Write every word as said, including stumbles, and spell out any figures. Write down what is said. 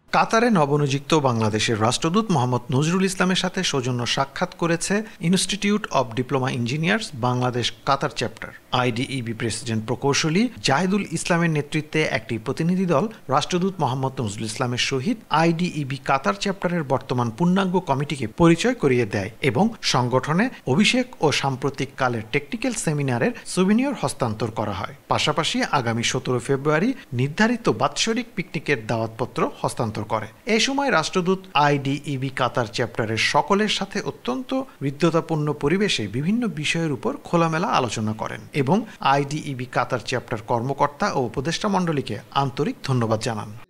কাতারে নবনিযুক্ত বাংলাদেশের রাষ্ট্রদূত মোহাম্মদ নজরুল ইসলামের সাথে সৌজন্য সাক্ষাৎ করেছে institute of diploma engineers Bangladesh Qatar chapter. IDEB president প্রকৌশলী জাহিদুল ইসলামের নেতৃত্বে একটি প্রতিনিধি দল রাষ্ট্রদূত মোহাম্মদ নজরুল ইসলামের সহিত আইডিইবি কাতার চ্যাপ্টারের বর্তমান পূর্ণাঙ্গ কমিটিকে পরিচয় করিয়ে দেয় এবং সংগঠনে অভিষেক ও সাম্প্রতিক কালের টেকনিক্যাল সেমিনারের সুভিনিয়র হস্তান্তর করা হয়। পাশাপাশি আগামী সতেরো ফেব্রুয়ারি নির্ধারিত বাৎসরিক পিকনিকের দাওয়াতপত্র হস্তান্তর করে। এই সময় রাষ্ট্রদূত আইডিইবি কাতার চ্যাপ্টারের সকলের সাথে অত্যন্ত হৃদ্যতাপূর্ণ পরিবেশে বিভিন্ন বিষয়ের উপর খোলামেলা আলোচনা করেন এবং আইডিইবি কাতার চ্যাপ্টার কর্মকর্তা ও উপদেষ্টা মণ্ডলীকে আন্তরিক ধন্যবাদ জানান।